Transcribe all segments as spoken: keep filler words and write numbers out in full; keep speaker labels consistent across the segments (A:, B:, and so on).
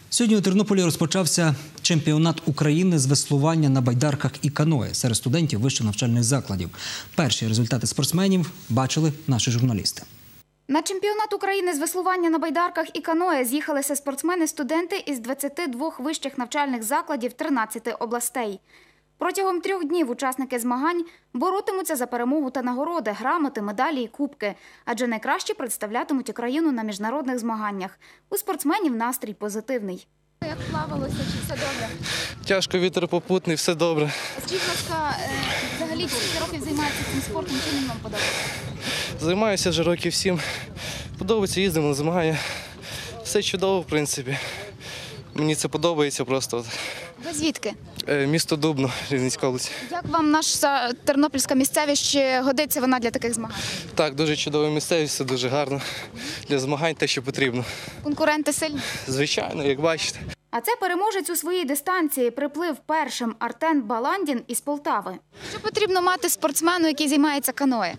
A: Сьогодні у Тернополі розпочався чемпіонат України з веслування на байдарках і каное серед студентів вищих навчальних закладів. Перші результати спортсменів бачили наші журналісти.
B: На чемпіонат України з веслування на байдарках і каное з'їхалися спортсмени-студенти із двадцяти двох вищих навчальних закладів тринадцяти областей. Протягом трьох днів учасники змагань боротимуться за перемогу та нагороди, грамоти, медалі і кубки. Адже найкраще представлятимуть Україну на міжнародних змаганнях. У спортсменів настрій позитивний. Як плавалося, чи все добре?
C: Тяжко, вітер попутний, все добре.
B: Скажіть, будь ласка, взагалі скільки років займаєтеся цим спортом, чим він вам подобається?
C: Займаюся вже років сім. Подобається, їздимо на змагання. Все чудово, в принципі. Мені це подобається просто.
B: Ви звідки?
C: Місто Дубно, Рівненська область.
B: Як вам наша тернопільська місцевість, чи годиться вона для таких змагань?
C: Так, дуже чудова місцевість, все дуже гарно. Для змагань те, що потрібно.
B: Конкуренти сильні?
C: Звичайно, як бачите.
B: А це переможець у своїй дистанції приплив першим Артем Баландін із Полтави. Що потрібно мати спортсмену, який займається каное?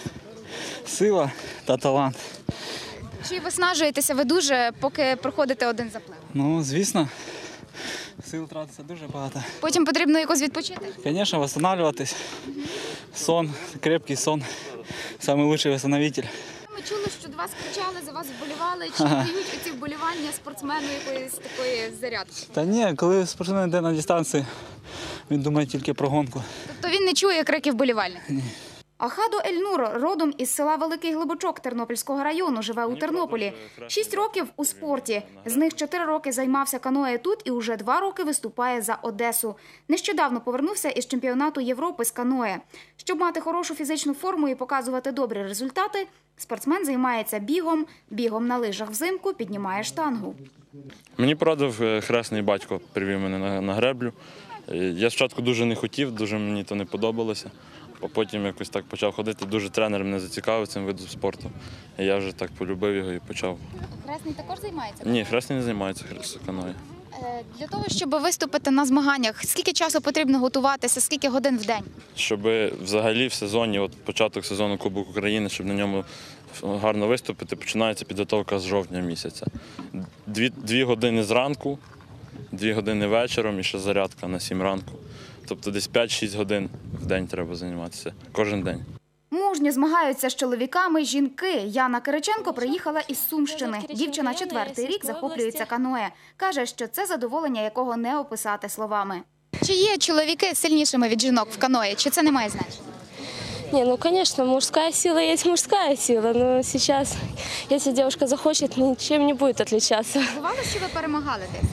D: Сила та талант.
B: Чи виснажуєтеся ви дуже, поки проходите один заплив?
D: Ну, звісно, сил тратиться дуже багато.
B: Потім потрібно якось відпочити?
D: Звісно, відновлюватись. Сон, крепкий сон, найкращий відновитель.
B: Ми чули, що до вас кричали, за вас вболівали. Чи дають оці вболівання спортсмену якоїсь такої зарядки?
D: Та ні, коли спортсмен йде на дистанції, він думає тільки про гонку.
B: Тобто він не чує криків вболівальників? Ні. Ахадо Ельнур родом із села Великий Глибочок Тернопільського району, живе у Тернополі. Шість років у спорті. З них чотири роки займався каное тут і уже два роки виступає за Одесу. Нещодавно повернувся із чемпіонату Європи з каное. Щоб мати хорошу фізичну форму і показувати добрі результати, спортсмен займається бігом, бігом на лижах взимку, піднімає штангу.
E: Мені порадив хресний батько, привів мене на греблю. Я спочатку дуже не хотів, дуже мені то не подобалося. А потім якось так почав ходити, дуже тренер мене зацікавив цим видом спорту. І я вже так полюбив його і почав.
B: Хресний також займається?
E: Ні, хресний не займається каное.
B: Для того, щоб виступити на змаганнях, скільки часу потрібно готуватися, скільки годин в день?
E: Щоб взагалі в сезоні, от початок сезону Кубок України, щоб на ньому гарно виступити, починається підготовка з жовтня місяця. Дві, дві години зранку, дві години вечором і ще зарядка на сім ранку. Тобто десь п'ять-шість годин в день треба займатися, кожен день.
B: Мужньо змагаються з чоловіками жінки. Яна Кириченко приїхала із Сумщини. Дівчина четвертий рік захоплюється каное. Каже, що це задоволення, якого не описати словами. Чи є чоловіки сильнішими від жінок в каное, чи це не має значення?
F: Не, ну, конечно, мужская сила есть мужская сила, но сейчас, если девушка захочет, ничем не будет отличаться.
B: Бувало, що ви перемагали десь?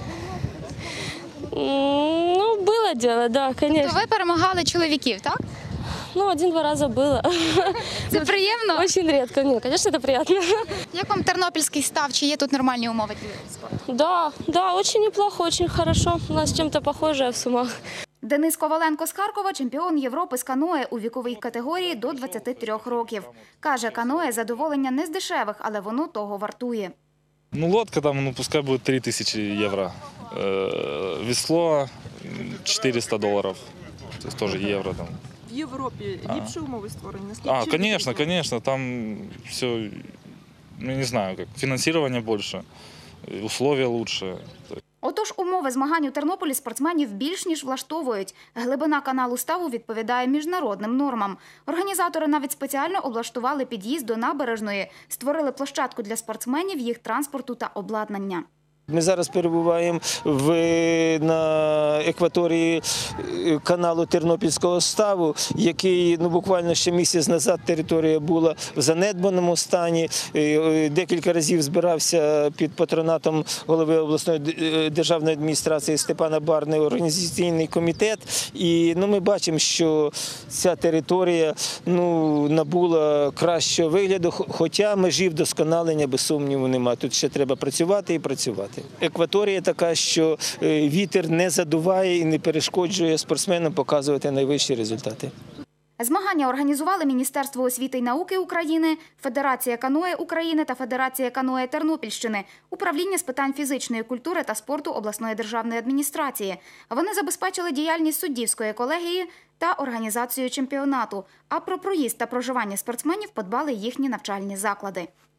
F: Ну, было дело, да, конечно.
B: То ви перемагали чоловіків, так?
F: Ну, один-два раза было.
B: Це приємно?
F: Очень редко. Нет, конечно, это приятно.
B: Як вам тернопільський став? Чи є тут нормальні умови для спорту?
F: Да, да, очень неплохо, очень хорошо. У нас чем-то похожее в Сумах.
B: Денис Коваленко з Харкова – чемпіон Європи з каное у віковій категорії до двадцяти трьох років. Каже, каное – задоволення не з дешевих, але воно того вартує.
G: Ну, лодка там, ну, пускай будет три тысячи евро. Э, весло чотириста долларов, то есть тоже евро там.
H: В Європі ліпші умови створені?
G: А, конечно, конечно, там все, ну, не знаю, как, финансирование больше, условия лучше.
B: Отож, умови змагань у Тернополі спортсменів більш ніж влаштовують. Глибина каналу ставу відповідає міжнародним нормам. Організатори навіть спеціально облаштували під'їзд до набережної, створили площадку для спортсменів, їх транспорту та обладнання.
I: Ми зараз перебуваємо в, на екваторії каналу Тернопільського ставу, який ну, буквально ще місяць назад територія була в занедбаному стані. Декілька разів збирався під патронатом голови обласної державної адміністрації Степана Барни організаційний комітет. І ну, ми бачимо, що ця територія ну, набула кращого вигляду, хоча межі вдосконалення, без сумніву, немає. Тут ще треба працювати і працювати. Екваторія така, що вітер не задуває і не перешкоджує спортсменам показувати найвищі результати.
B: Змагання організували Міністерство освіти й науки України, Федерація каное України та Федерація каное Тернопільщини, Управління з питань фізичної культури та спорту обласної державної адміністрації. Вони забезпечили діяльність суддівської колегії та організацію чемпіонату. А про проїзд та проживання спортсменів подбали їхні навчальні заклади.